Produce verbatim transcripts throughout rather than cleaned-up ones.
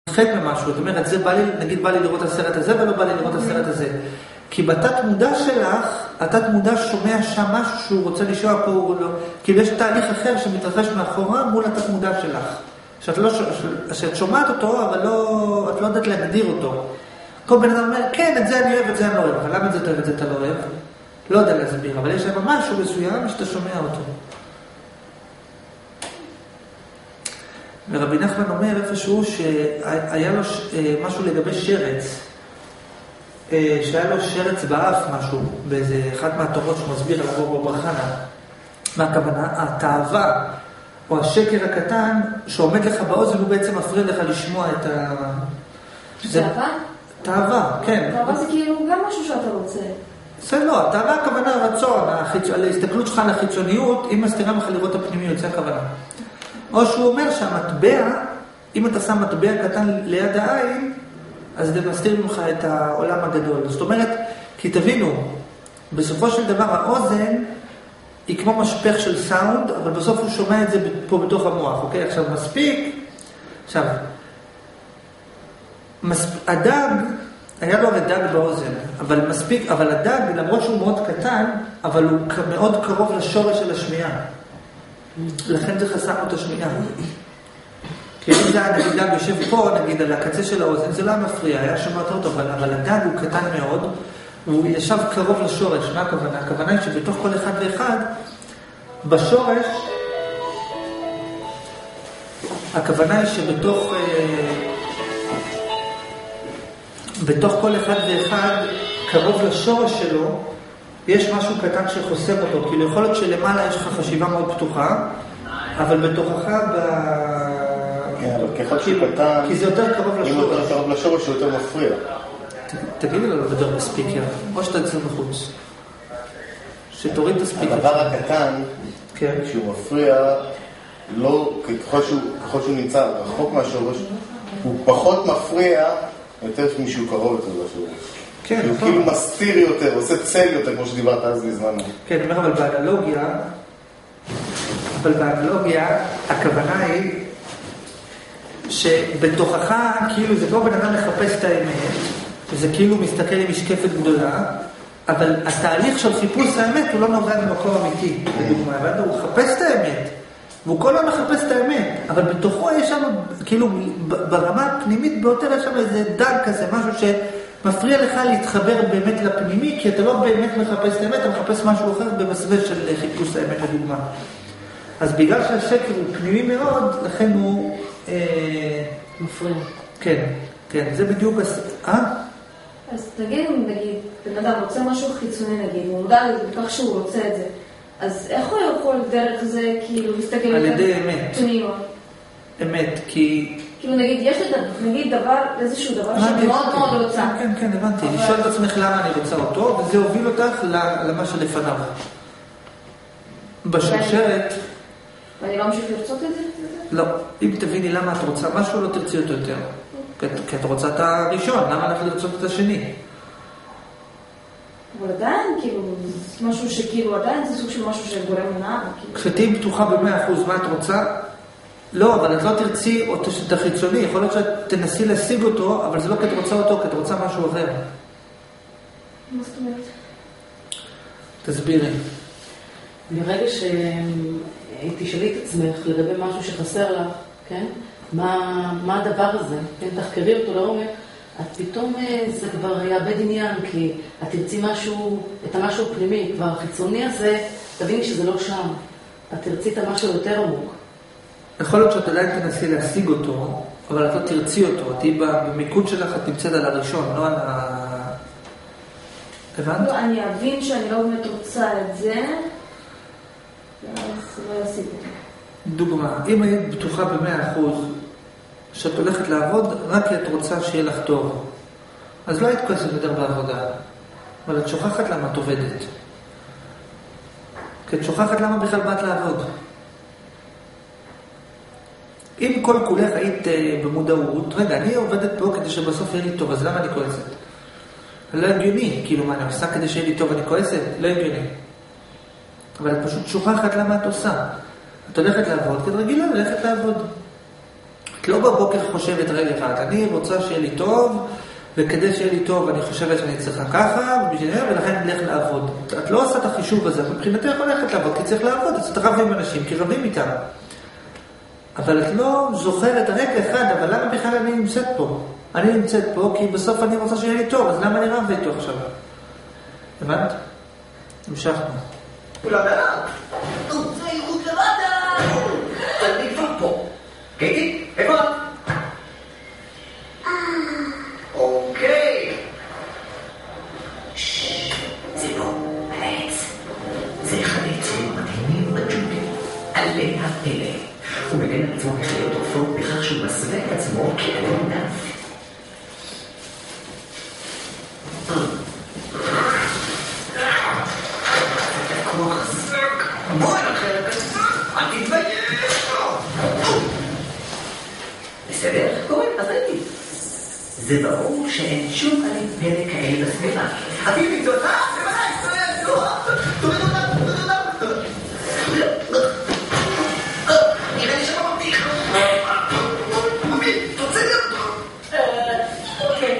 חלק ממשהו, זאת אומרת, זה בא לי, נגיד בא לי לראות הסרט הזה ולא בא לי לראות הסרט הזה. כי בתת מודע שלך, התת מודע שומע שם משהו שהוא רוצה לשמוע פה, הוא לא, כאילו יש תהליך אחר שמתרחש מאחורה מול התת מודע שלך. שאת, לא, שאת שומעת אותו, אבל לא, את לא יודעת להגדיר אותו. כל בן אדם אומר, כן, את זה אני אוהב, את זה אני לא אוהב. אבל למה את זה אתה אוהב, את זה אתה לא אוהב? לא יודע להסביר, אבל יש שם משהו מסוים שאתה שומע אותו. ורבי נחמן אומר איפשהו שהיה לו משהו לגבי שרץ, שהיה לו שרץ באף משהו, באיזה אחד מהתורות שמסביר על אבו ברחנה. מה הכוונה? התאווה או השקר הקטן שעומד לך באוזן הוא בעצם מפריע לך לשמוע את ה... תאווה? תאווה, כן. תאווה זה כאילו גם משהו שאתה רוצה. זה לא, התאווה הכוונה הרצון, ההסתכלות שלך על החיצוניות, אם מסתירה לך לראות הפנימיות, זה הכוונה. או שהוא אומר שהמטבע, אם אתה שם מטבע קטן ליד העין, אז זה מסתיר ממך את העולם הגדול. זאת אומרת, כי תבינו, בסופו של דבר האוזן היא כמו משפך של סאונד, אבל בסוף הוא שומע את זה פה בתוך המוח, אוקיי? עכשיו מספיק, עכשיו, מספ... הדג, היה לו הדג באוזן, אבל מספיק, אבל הדג, למרות שהוא מאוד קטן, אבל הוא מאוד קרוב לשורש של השמיעה. לכן זה חסם את השמיעה. כי אם זה היה, נגיד, דג יושב פה, נגיד, על הקצה של האוזן, זה לא מפריע, היה שומע אותו, אבל, אבל הדג הוא קטן מאוד, והוא ישב קרוב לשורש. מה הכוונה? הכוונה היא שבתוך כל אחד ואחד, בשורש, הכוונה היא שבתוך, בתוך כל אחד ואחד, קרוב לשורש שלו, יש משהו קטן שחוסם אותו, כאילו יכול להיות שלמעלה יש לך חשיבה מאוד פתוחה, אבל בתוכך ב... כן, אבל ככל שהוא קטן... כי זה יותר קרוב לשורש. אם הוא יותר קרוב לשורש, הוא יותר מפריע. תגידי לו לדבר בספיקר, או שאתה יצא בחוץ. שתוריד את הספיקר. הדבר הקטן, כשהוא מפריע, ככל שהוא נמצא רחוק מהשורש, הוא פחות מפריע יותר משהו קרוב יותר לשורש. כן, הוא כאילו מסתיר יותר, עושה צל יותר, כמו שדיברת אז בזמן. כן, אני אומר, אבל באנלוגיה, אבל באנלוגיה, הכוונה היא שבתוכך, כאילו זה לא בן אדם לחפש את האמת, זה כאילו מסתכל עם משקפת גדולה, אבל התהליך של חיפוש האמת הוא לא נובע ממקום אמיתי, בדוגמה, הוא מחפש את האמת, והוא כל הזמן מחפש את האמת, אבל בתוכו יש שם, כאילו ברמה הפנימית ביותר, יש שם איזה דג כזה, משהו ש... מפריע לך להתחבר באמת לפנימי, כי אתה לא באמת מחפש את האמת, אתה מחפש משהו אחר במסווה של חיפוש האמת לדוגמה. אז בגלל שהשקר הוא פנימי מאוד, לכן הוא... מפריע. כן, כן, זה בדיוק... אה? אז תגיד, נגיד, בן אדם רוצה משהו חיצוני, נגיד, הוא מודע לכך שהוא רוצה את זה, אז איך הוא יכול דרך זה, כאילו, להסתכל... על ידי אמת. פנימה. אמת, כי... כאילו נגיד, יש לי נגיד דבר, איזשהו דבר שאני מאוד מאוד רוצה. כן, כן, הבנתי. לשאול את עצמך למה אני רוצה אותו, וזה הוביל אותך למה שלפניו. בשרשרת... ואני לא אמשיך לרצות את זה? לא. אם תביני למה את רוצה משהו, לא תרצי אותו יותר. כי את רוצה את הראשון, למה אנחנו לרצות את השני? אבל עדיין, כאילו, משהו שכאילו, עדיין זה סוג של משהו שגורם מנהל. כשתהי פתוחה ב-מאה אחוז מה את רוצה, לא, אבל את לא תרצי אותו את החיצוני, יכול להיות שאת תנסי להשיג אותו, אבל זה לא כי את רוצה אותו, כי את רוצה משהו אחר. מה זאת אומרת? תסבירי. ברגע שתשאלי את עצמך לגבי משהו שחסר לך, כן? מה, מה הדבר הזה? כן? תחקרי אותו לעומק, את פתאום זה כבר יאבד עניין, כי את תרצי משהו, את המשהו הפנימי, כבר החיצוני הזה, תביני שזה לא שם. את תרצי את המשהו יותר עמוק. יכול להיות שאת עדיין תנסי להשיג אותו, אבל את לא תרצי אותו. תהי במיקוד שלך, את נמצאת על הראשון, לא על ה... הבנת? לא, אני אבין שאני לא באמת רוצה את זה, אז לא אשיג אותו. דוגמה, אם היית בטוחה ב-מאה אחוז שאת הולכת לעבוד, רק כי את רוצה שיהיה לך טוב, אז לא היית כועסת יותר בעבודה, אבל את שוכחת למה את עובדת. כי את שוכחת למה בכלל באת לעבוד. אם כל כולך היית במודעות, רגע, אני עובדת פה כדי שבסוף יהיה לי טוב, אז למה אני כועסת? לא הגיוני, כאילו מה, אני עושה כדי שיהיה לי טוב, אני כועסת? לא הגיוני. אבל את פשוט שוכחת למה את עושה. את הולכת לעבוד, כי את רגילה ללכת לעבוד. את לא בבוקר חושבת רגע אחד, אני רוצה שיהיה לי טוב, וכדי שיהיה לי טוב אני חושבת שאני צריכה ככה, ולכן אני אלך לעבוד. את לא עושה את החישוב הזה, מבחינתך הולכת לעבוד, כי צריך לעבוד, אז אתה רב עם אנשים, כי רבים איתם. אבל את לא זוכרת רגע אחד, אבל למה בכלל אני נמצאת פה? אני נמצאת פה כי בסוף אני רוצה שיהיה לי טוב, אז למה אני רב איתו עכשיו? הבנת? המשכנו. אולי דעת, זה יירות למטה! אני כבר פה. קייטי, איפה את? אוקיי. זה פה, על העץ. זה אחד העצים המדהימים בג'ונגל. עלי הפלא. הוא מגן על עצמו מחיות עופות בכך שהוא מסווה את עצמו כעלי נף. בואי לכם, אל תתבייש! בסדר? קוראים, אז הייתי. זה ברור שאין שום עלי פלא כאלה בסביבה. אביבי, תודה! בוודאי, תודה! תודה, תודה, תודה! נראה לי שמרתי. אבי, תוצא לי אותו. אוקיי.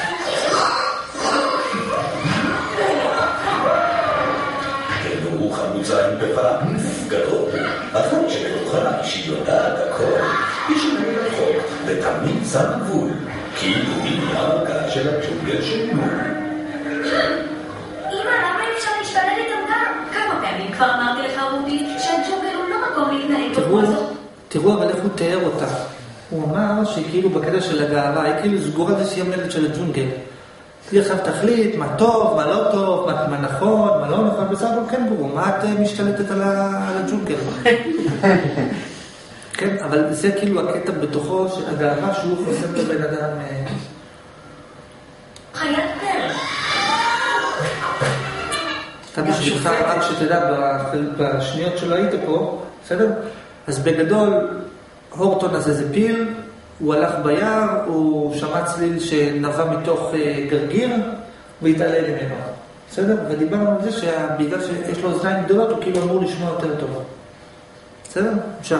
הוא חמוצה עם בפרנס גדול, אחת שבתוכה שהיא יודעת הכל, היא שמי רחוק ותמיד שם גבול, כאילו היא הערכה של הג'ונגל שלנו. אמא, למה אפשר להשתלט איתם גם? כמה פעמים כבר אמרתי לך, רובי, שהג'ונגל הוא לא מקום להתנהג כמו זאת. תראו, אבל איך הוא תיאר אותה. הוא אמר שהיא כאילו בקטע של הגאווה, היא כאילו סגורה זה שהיא המנהלת של הג'ונגל. היא עכשיו תחליט מה טוב, מה לא טוב, מה, מה נכון, מה לא נכון, בסדר, כן ברור, מה את משתלטת על, ה, על הג'ונגל? כן, אבל זה כאילו הקטע בתוכו של הגאווה שהוא חוסם לבן אדם... חיית פרק. אתה בשבילך, רק שתדע, בשניות שלא היית פה, בסדר? אז בגדול, הורטון הזה זה פיל, הוא הלך ביער, הוא שמע צליל שנבע מתוך גרגיר, והתעלה ממנו. בסדר? ודיברנו על זה שבגלל שיש לו אוזניים גדולות, הוא כאילו אמור לשמוע יותר טוב. בסדר? אפשר.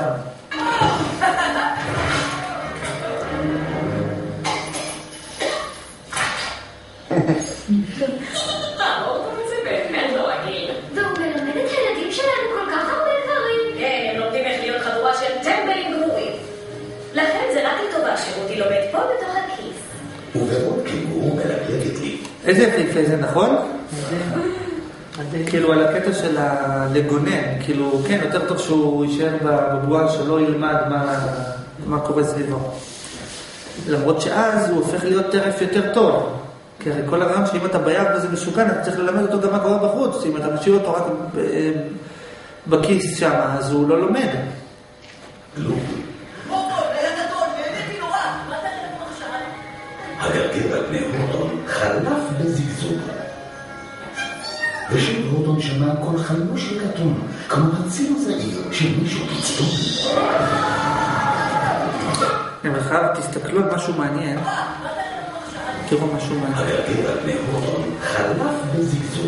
זה באמת לא רגיל. והוא מלמד את הילדים שלנו כל כך הרבה דברים. כן, הם לומדים איך להיות חבורה של טמבלים גרועים. לכן זה רק לטובה שרותי לומד פה בתוך הכיס. ובעוד כאילו מלגלגת לי. איזה יפהפה זה, נכון? כאילו על הקטע של הלגונן, כאילו כן, יותר טוב שהוא יישאר בבועה שלא ילמד מה קורה סביבו. למרות שאז הוא הופך להיות טרף יותר טוב. כי הרי כל הרעיון שאם אתה ביער וזה משוגן, אתה צריך ללמד אותו גם מה קורה בחוץ. אם אתה משאיר אותו רק בכיס שם, אז הוא לא לומד. לא. הגרגר על פני הורטון חלף בזיזור. ושל הורטון שמע כל חלמו של קטון, כמו הצילו זעיר של מישהו פצטון. למרחב, תסתכלו על משהו מעניין. תראו משהו מעניין. הגרגר על פני הורטון חלף בזיזור.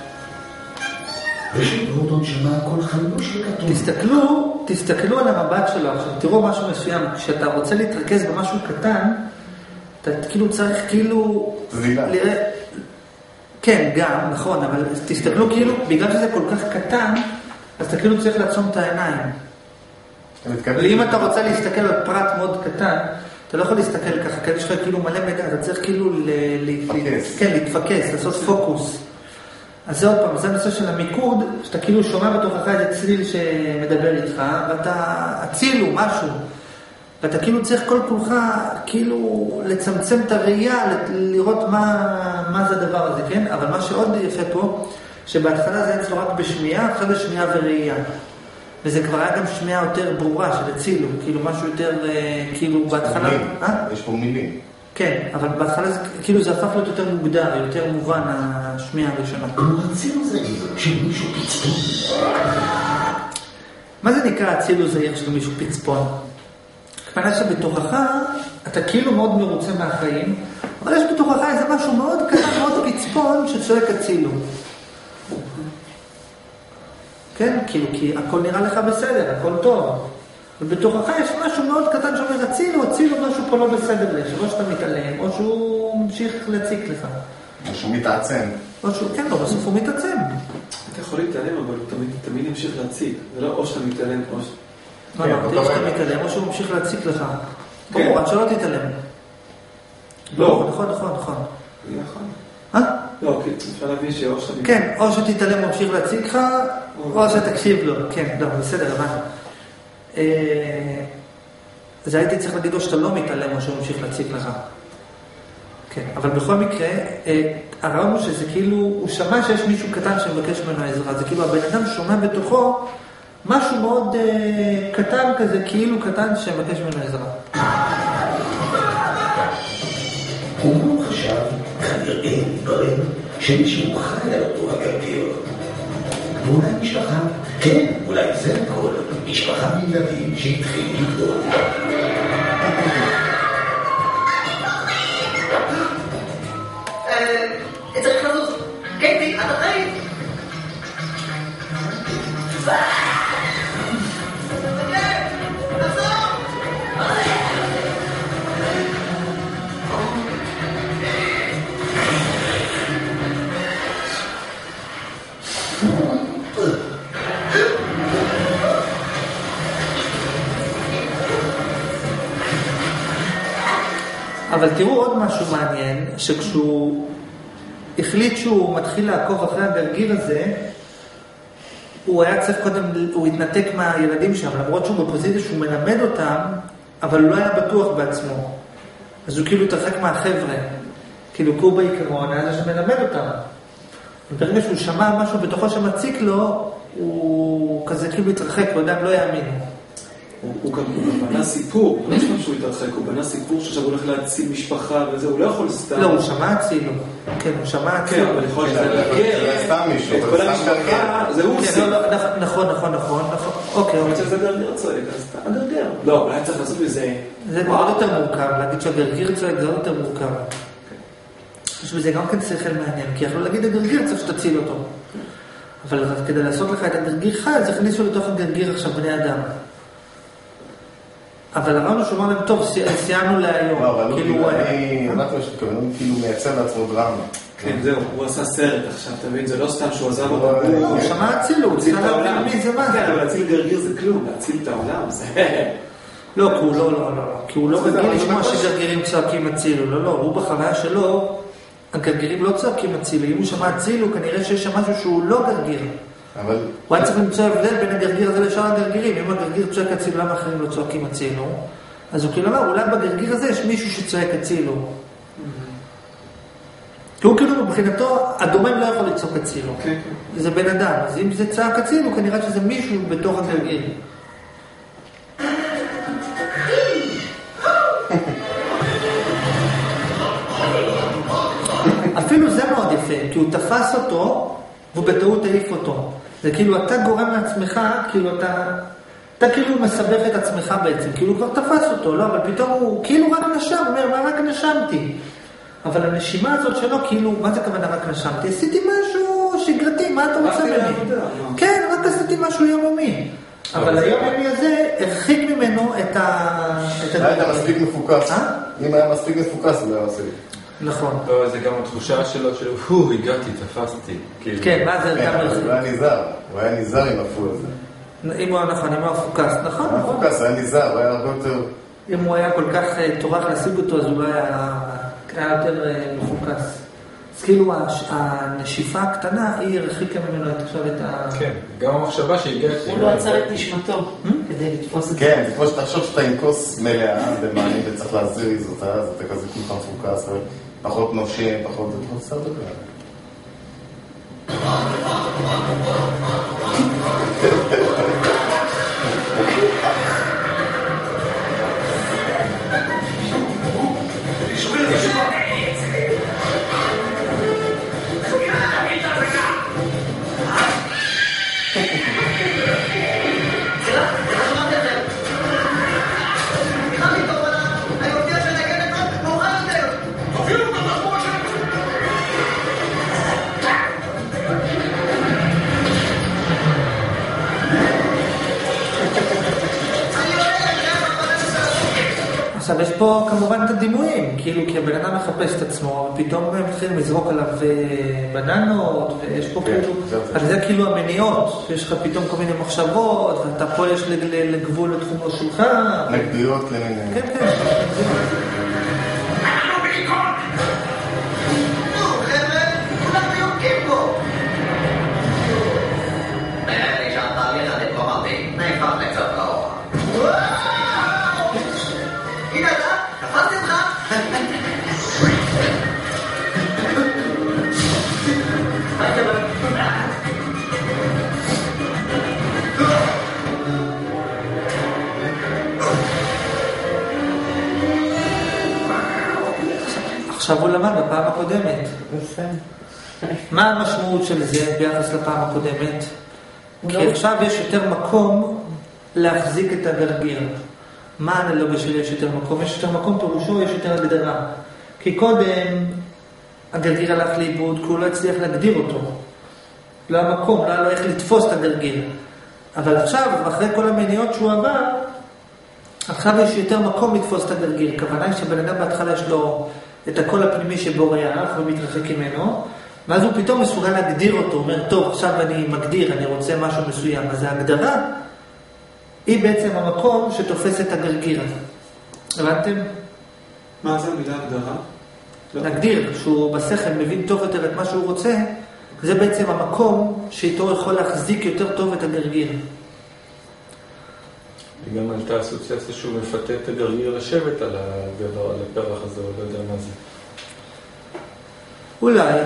ושל הורטון שמע כל חלמו של קטון. תסתכלו, תסתכלו על המבט שלו עכשיו, תראו משהו מסוים. כשאתה רוצה להתרכז במשהו קטן, אתה כאילו צריך כאילו... זילה. לראה... כן, גם, נכון, אבל תסתכלו כאילו, בגלל שזה כל כך קטן, אז אתה כאילו צריך לעצום את העיניים. ואם אתה רוצה להסתכל על פרט מאוד קטן, אתה לא יכול להסתכל ככה, כי יש לך כאילו מלא מידע, אתה צריך כאילו להתפקס, כן, להתפקס, לעשות פוקוס. אז זה עוד פעם, זה הנושא של המיקוד, שאתה כאילו שומע בתוכך איזה צליל שמדבר איתך, ואתה הצילו משהו. ואתה כאילו צריך כל כולך כאילו לצמצם את הראייה, לראות מה, מה זה הדבר הזה, כן? אבל מה שעוד יפה פה, שבהתחלה זה אצלו רק בשמיעה, אחרי זה שמיעה וראייה. וזה כבר היה גם שמיעה יותר ברורה של הצילו, כאילו משהו יותר, כאילו בהתחלה... יש פה מילים. כן, אבל בהתחלה זה, כאילו זה הפך להיות יותר מוגדר, יותר מובן השמיעה הראשונה. כמו הצילו זעיר של מישהו פצפון. מה זה נקרא הצילו זעיר של מישהו פצפון? כפנה שבתוכך אתה כאילו מאוד מרוצה מהחיים, אבל יש בתוכך איזה משהו מאוד קטן, מאוד פצפון שצועק הצילו. כן, כאילו, כי הכל נראה לך בסדר, הכל טוב. ובתוכך יש משהו מאוד קטן שאומר, הצילו, הצילו, משהו פה לא בסדר לך, או שאתה מתעלם, או שהוא ממשיך להציק לך. או שהוא מתעצם. או שהוא, כן, לא, בסוף הוא מתעצם. אתה יכול להתעלם, אבל הוא תמיד, תמיד ימשיך להציק. זה לא או שאתה מתעלם, או ש... לא, לא, תראה שאתה מתעלם, או שהוא ממשיך להציק לך. ברור, עד שלא תתעלם. לא, נכון, נכון, נכון. נכון. אה? לא, כי אפשר להבין שאו שאתה... כן, או שתתעלם וממשיך להציג לך, או שתקשיב לו. כן, לא, בסדר, הבנו. אז הייתי צריך להגיד לו שאתה לא מתעלם או שהוא ממשיך להציג לך. כן, אבל בכל מקרה, הרעיון הוא שזה כאילו, הוא שמע שיש מישהו קטן שמבקש ממנו עזרה. זה כאילו הבן אדם שומע בתוכו משהו מאוד קטן כזה, כאילו קטן שמבקש ממנו עזרה. הוא חשב, כנראה מתברר, שמישהו חי על אותו הגרגר. ואולי משפחה, כן, אולי זה הכל, משפחה מילדים שהתחיל לגדול. צריך לזוז. קייטי, אתה חי? אבל תראו עוד משהו מעניין, שכשהוא החליט שהוא מתחיל לעקוב אחרי הגרגיר הזה, הוא היה צריך קודם, הוא התנתק מהילדים שם, למרות שהוא בפוזיציה שהוא מלמד אותם, אבל הוא לא היה בטוח בעצמו. אז הוא כאילו התרחק מהחבר'ה, כאילו הוא בעיקרון, היה זה שמלמד אותם. וברגע שהוא שמע משהו בתוכו שמציק לו, הוא כזה כאילו התרחק, הוא יודע, לא יאמינו. הוא גם בנה סיפור, לא שם שהוא התרחק, הוא בנה סיפור שעכשיו הוא הולך להציל משפחה וזה, הוא לא יכול סתם... לא, הוא שמע הצילו. כן, הוא שמע הצילו. כן, אבל יכול להיות שזה זה סתם מישהו, את כל המשפחה, זה הוא עושה. נכון, נכון, נכון, נכון. אוקיי, אבל זה גרגיר צועק, אז אתה הגרגיר. לא, אולי צריך לעשות מזה... זה מאוד יותר מורכב, להגיד שהגרגיר צועק זה עוד יותר מורכב. יש בזה גם כן שכל מעניין, כי יכולו להגיד הגרגיר צריך שתציל אותו. אבל כדי לעשות לך את הגרגיר חי, אז הכניסו לתוך הגרגיר עכשיו בני אדם. אבל הרעיון שאומר להם, טוב, סיימנו להיום. לא, אבל אני אמרתי מה שתכוון, הוא כאילו מייצר לעצמו דרמה. כן, זהו, הוא עשה סרט עכשיו, אתה מבין? זה לא סתם שהוא עזב אותם. הוא שמע הצילו, הוא צילה להבין מי זה מה. כן, אבל להציל גרגיר זה כלום, להציל את העולם, זה... לא, כי הוא לא, לא, לא, כי הוא לא רגיל לשמוע שגרגירים צועקים הצילו, לא, לא, הוא בחוויה שלו, הגרגירים לא צועקים הצילו, אם הוא שמע הצילו, כנראה שיש שם משהו שהוא לא גרגיר. אבל... הוא היה צריך למצוא הבדל בין הגרגיר הזה לשאר הגרגירים. אם הגרגיר צועק הצילו, למה אחרים לא צועקים הצילו? אז הוא כאילו אמר, אולי בגרגיר הזה יש מישהו שצועק הצילו. כי הוא כאילו מבחינתו, הדומם לא יכול לצעוק הצילו. זה בן אדם. אז אם זה צעק הצילו, כנראה שזה מישהו בתוך הגרגיר. אפילו זה מאוד יפה, כי הוא תפס אותו, והוא בטעות העיף אותו. זה כאילו אתה גורם לעצמך, כאילו אתה, אתה כאילו מסבך את עצמך בעצם, כאילו כבר תפס אותו, לא, אבל פתאום הוא כאילו רק נשם, הוא אומר, מה רק נשמתי? אבל הנשימה הזאת שלו, כאילו, מה זה כוונה רק נשמתי? עשיתי משהו שגרתי, מה אתה רוצה ממני? כן, רק עשיתי משהו יומומי. אבל היומומי הזה הרחיק ממנו את ה... היה מספיק מפוקס. אם היה מספיק מפוקס, הוא לא היה עושה. נכון. לא, זה גם התחושה שלו, של הוא, הגעתי, תפסתי. כן, מה זה גם הרחיק? הוא היה ניזר, הוא היה ניזר עם הפול הזה. אם הוא היה נכון, אם הוא היה פוקס, נכון, נכון. פוקס, היה ניזר, הוא היה הרבה יותר... אם הוא היה כל כך טורח להשיג אותו, אז הוא לא היה יותר מפוקס. אז כאילו הנשיפה הקטנה, היא הרחיקה ממנו את עכשיו את ה... כן, גם המחשבה שהגיעה... הוא לא עצר את נשמתו כדי לתפוס את זה. כן, זה כמו שתחשוב שאתה עם כוס מלאה במענים וצריך להזריז אותה, אז אתה כזה כולך מפוקס, פחות נושם, פחות... זה פחות סדר כאלה. פה כמובן את הדימויים, כאילו כי הבן אדם מחפש את עצמו, ופתאום הם מתחילים לזרוק עליו בננות, ויש פה כאילו, אז זה כאילו המניעות, שיש לך פתאום כל מיני מחשבות, ואתה פה יש לגבול לתחומו שלך. נגדיות למיניהם. כן, כן. אנחנו בעיקון! נו, חבר'ה, כולם ביוקים פה! נראה לי שהתהליך הדיפלומטי נהפך לקצת לאור. הנה אתה, תפסתי אותך! עכשיו הוא למד בפעם הקודמת. מה המשמעות של זה ביחס לפעם הקודמת? כי עכשיו יש יותר מקום להחזיק את הגרגיר. מה האנלוגיה שלי יש יותר מקום? יש יותר מקום, פירושו יש יותר הגדרה. כי קודם הגרגיר הלך לאיבוד, כי הוא לא הצליח להגדיר אותו. לא המקום, לא היה לו איך לתפוס את הגרגיר. אבל עכשיו, אחרי כל המניעות שהוא עבר, עכשיו יש יותר מקום לתפוס את הגרגיר. הכוונה היא שבן אדם בהתחלה יש לו את הקול הפנימי שבו ריח ומתרחק ממנו, ואז הוא פתאום מסוגל להגדיר אותו, הוא אומר, טוב, עכשיו אני מגדיר, אני רוצה משהו מסוים. אז ההגדרה היא בעצם המקום שתופס את הגרגיר הזה. הבנתם? מה זה המילה הגדרה? להגדיר, שהוא בשכל מבין טוב יותר את מה שהוא רוצה, זה בעצם המקום שאיתו יכול להחזיק יותר טוב את הגרגיר. גם הייתה אסוציאציה שהוא מפתה את הגרגיר לשבת על הגדר, על הפרח הזה, או לא יודע מה זה. אולי,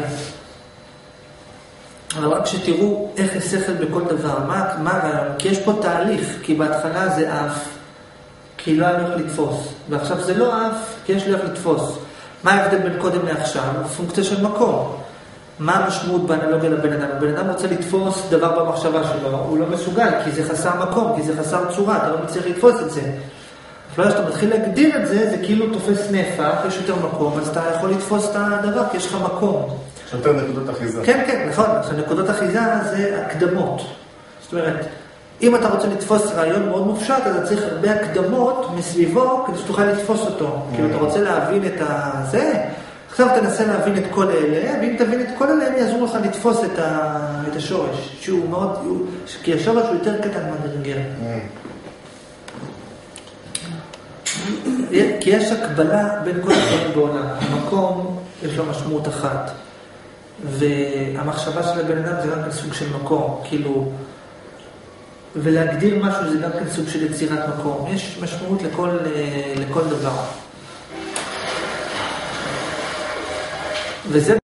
אבל רק שתראו איך השכל בכל דבר, מה, מה, כי יש פה תהליך, כי בהתחלה זה אף, כי לא היה לו איך לתפוס, ועכשיו זה לא אף, כי יש לו איך לתפוס. מה ההבדל בין קודם לעכשיו? פונקציה של מקום. מה המשמעות באנלוגיה לבן אדם? הבן אדם רוצה לתפוס דבר במחשבה שלו, הוא לא מסוגל, כי זה חסר מקום, כי זה חסר צורה, אתה לא מצליח לתפוס את זה. אבל כשאתה מתחיל להגדיר את זה, זה כאילו תופס נפח, יש יותר מקום, אז אתה יכול לתפוס את הדבר, כי יש לך מקום. יש יותר נקודות אחיזה. כן, כן, נכון. אז נקודות אחיזה זה הקדמות. זאת אומרת, אם אתה רוצה לתפוס רעיון מאוד מופשט, אז אתה צריך הרבה הקדמות מסביבו, כדי שתוכל לתפוס אותו. כאילו, אתה רוצה להבין את זה, עכשיו תנסה להבין את כל אלה, ואם תבין את כל אלה, הם יעזרו לך לתפוס את, ה... את השורש, שהוא מאוד, כי השורש הוא יותר קטן מהגרגיר. כי יש הקבלה בין כל הדברים בעולם. המקום יש לו משמעות אחת, והמחשבה של הבן אדם זה גם סוג של מקום, כאילו, ולהגדיר משהו זה גם כן סוג של יצירת מקום. יש משמעות לכל, לכל דבר. וזה